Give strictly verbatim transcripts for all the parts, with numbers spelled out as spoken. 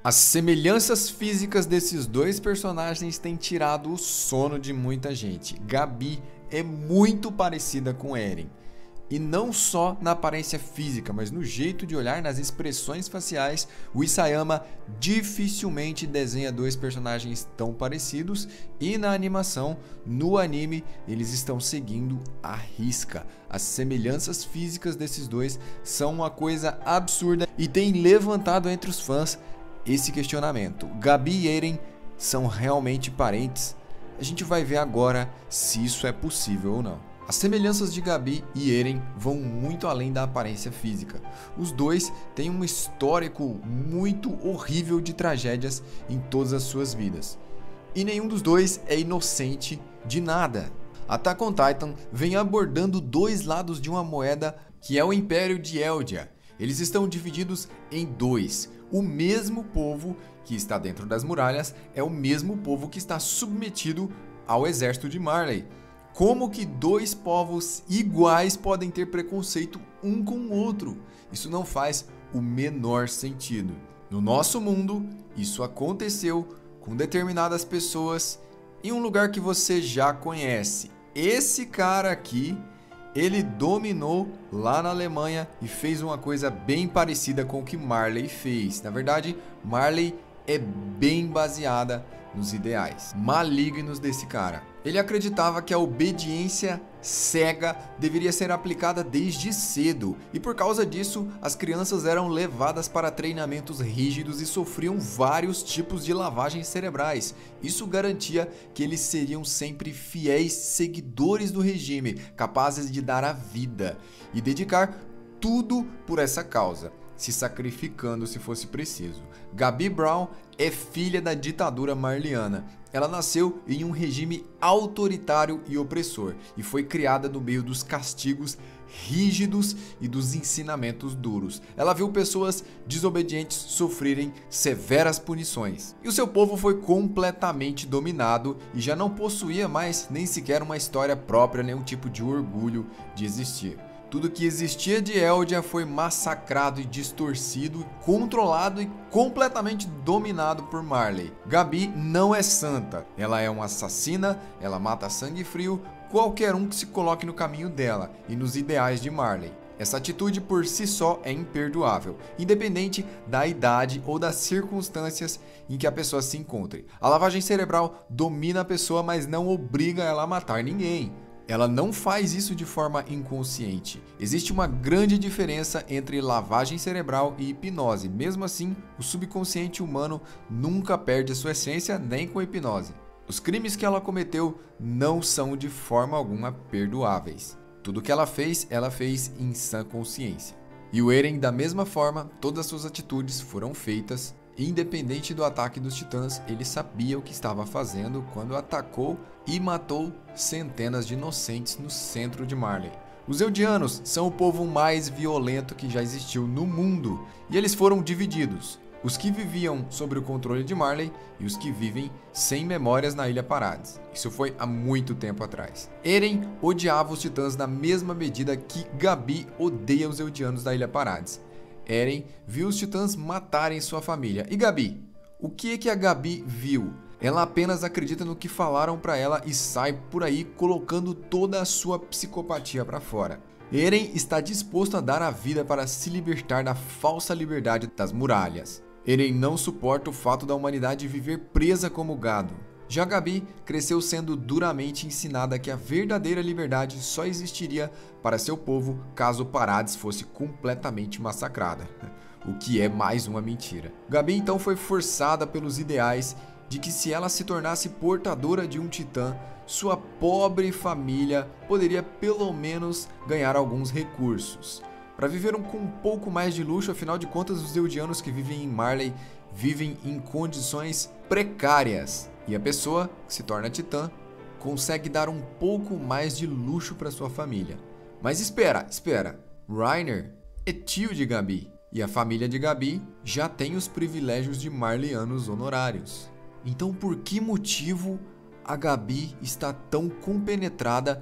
As semelhanças físicas desses dois personagens têm tirado o sono de muita gente. Gabi é muito parecida com Eren. E não só na aparência física, mas no jeito de olhar, nas expressões faciais, o Isayama dificilmente desenha dois personagens tão parecidos, e na animação, no anime, eles estão seguindo à risca. As semelhanças físicas desses dois são uma coisa absurda e tem levantado entre os fãs esse questionamento. Gabi e Eren são realmente parentes? A gente vai ver agora se isso é possível ou não. As semelhanças de Gabi e Eren vão muito além da aparência física. Os dois têm um histórico muito horrível de tragédias em todas as suas vidas. E nenhum dos dois é inocente de nada. Attack on Titan vem abordando dois lados de uma moeda que é o Império de Eldia. Eles estão divididos em dois. O mesmo povo que está dentro das muralhas é o mesmo povo que está submetido ao exército de Marley. Como que dois povos iguais podem ter preconceito um com o outro? Isso não faz o menor sentido. No nosso mundo, isso aconteceu com determinadas pessoas em um lugar que você já conhece. Esse cara aqui, ele dominou lá na Alemanha e fez uma coisa bem parecida com o que Marley fez. Na verdade, Marley é bem baseada nos ideais malignos desse cara. Ele acreditava que a obediência cega deveria ser aplicada desde cedo, e por causa disso, as crianças eram levadas para treinamentos rígidos e sofriam vários tipos de lavagens cerebrais. Isso garantia que eles seriam sempre fiéis seguidores do regime, capazes de dar a vida e dedicar tudo por essa causa, se sacrificando se fosse preciso. Gabi Brown é filha da ditadura marliana. Ela nasceu em um regime autoritário e opressor e foi criada no meio dos castigos rígidos e dos ensinamentos duros. Ela viu pessoas desobedientes sofrerem severas punições. E o seu povo foi completamente dominado e já não possuía mais nem sequer uma história própria, nenhum tipo de orgulho de existir. Tudo que existia de Eldia foi massacrado e distorcido, controlado e completamente dominado por Marley. Gabi não é santa, ela é uma assassina, ela mata a sangue frio qualquer um que se coloque no caminho dela e nos ideais de Marley. Essa atitude por si só é imperdoável, independente da idade ou das circunstâncias em que a pessoa se encontre. A lavagem cerebral domina a pessoa, mas não obriga ela a matar ninguém. Ela não faz isso de forma inconsciente. Existe uma grande diferença entre lavagem cerebral e hipnose. Mesmo assim, o subconsciente humano nunca perde a sua essência nem com hipnose. Os crimes que ela cometeu não são de forma alguma perdoáveis. Tudo que ela fez, ela fez em sã consciência. E o Eren, da mesma forma, todas as suas atitudes foram feitas. Independente do ataque dos titãs, ele sabia o que estava fazendo quando atacou e matou centenas de inocentes no centro de Marley. Os Eldianos são o povo mais violento que já existiu no mundo, e eles foram divididos. Os que viviam sob o controle de Marley e os que vivem sem memórias na Ilha Parades. Isso foi há muito tempo atrás. Eren odiava os titãs na mesma medida que Gabi odeia os Eldianos da Ilha Parades. Eren viu os titãs matarem sua família. E Gabi? O que é que a Gabi viu? Ela apenas acredita no que falaram pra ela e sai por aí colocando toda a sua psicopatia pra fora. Eren está disposto a dar a vida para se libertar da falsa liberdade das muralhas. Eren não suporta o fato da humanidade viver presa como gado. Já Gabi cresceu sendo duramente ensinada que a verdadeira liberdade só existiria para seu povo caso Parades fosse completamente massacrada, o que é mais uma mentira. Gabi então foi forçada pelos ideais de que se ela se tornasse portadora de um titã, sua pobre família poderia pelo menos ganhar alguns recursos. Para viver com um pouco mais de luxo, afinal de contas os Eldianos que vivem em Marley vivem em condições precárias. E a pessoa que se torna titã consegue dar um pouco mais de luxo para sua família. Mas espera, espera. Reiner é tio de Gabi. E a família de Gabi já tem os privilégios de marleyanos honorários. Então por que motivo a Gabi está tão compenetrada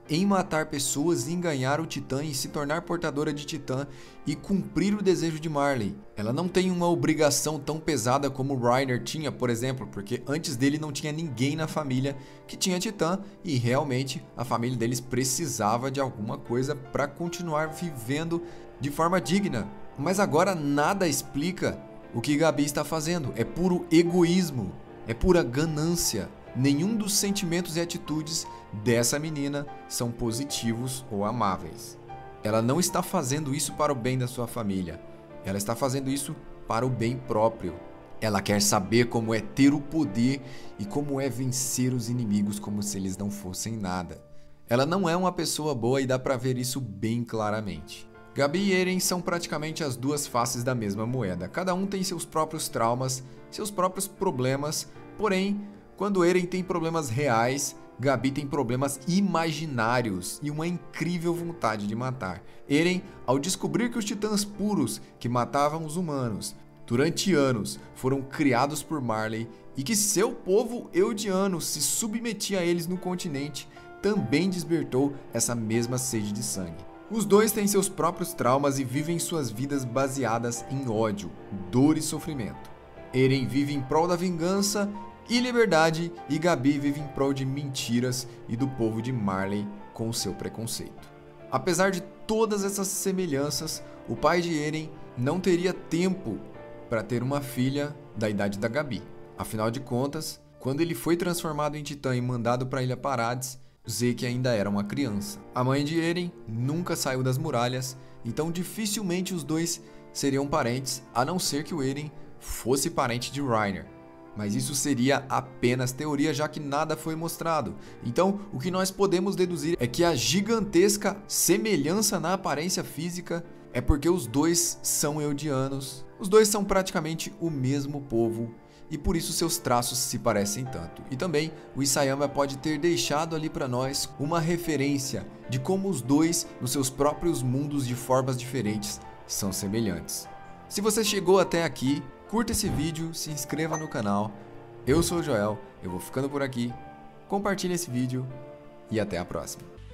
em matar pessoas, em ganhar o Titã e se tornar portadora de Titã e cumprir o desejo de Marley. Ela não tem uma obrigação tão pesada como Reiner tinha, por exemplo, porque antes dele não tinha ninguém na família que tinha Titã e realmente a família deles precisava de alguma coisa para continuar vivendo de forma digna. Mas agora nada explica o que Gabi está fazendo. É puro egoísmo, é pura ganância. Nenhum dos sentimentos e atitudes dessa menina são positivos ou amáveis. Ela não está fazendo isso para o bem da sua família. Ela está fazendo isso para o bem próprio. Ela quer saber como é ter o poder e como é vencer os inimigos como se eles não fossem nada. Ela não é uma pessoa boa e dá para ver isso bem claramente. Gabi e Eren são praticamente as duas faces da mesma moeda. Cada um tem seus próprios traumas, seus próprios problemas, porém, quando Eren tem problemas reais, Gabi tem problemas imaginários e uma incrível vontade de matar. Eren, ao descobrir que os titãs puros que matavam os humanos durante anos foram criados por Marley e que seu povo eldiano se submetia a eles no continente, também despertou essa mesma sede de sangue. Os dois têm seus próprios traumas e vivem suas vidas baseadas em ódio, dor e sofrimento. Eren vive em prol da vingança e liberdade, e Gabi vive em prol de mentiras e do povo de Marley com o seu preconceito. Apesar de todas essas semelhanças, o pai de Eren não teria tempo para ter uma filha da idade da Gabi. Afinal de contas, quando ele foi transformado em Titã e mandado para a Ilha Parades, Zeke ainda era uma criança. A mãe de Eren nunca saiu das muralhas, então dificilmente os dois seriam parentes, a não ser que o Eren fosse parente de Reiner. Mas isso seria apenas teoria, já que nada foi mostrado. Então, o que nós podemos deduzir é que a gigantesca semelhança na aparência física é porque os dois são eldianos. Os dois são praticamente o mesmo povo e por isso seus traços se parecem tanto. E também o Isayama pode ter deixado ali para nós uma referência de como os dois, nos seus próprios mundos de formas diferentes, são semelhantes. Se você chegou até aqui, curta esse vídeo, se inscreva no canal. Eu sou o Joel, eu vou ficando por aqui. Compartilhe esse vídeo e até a próxima.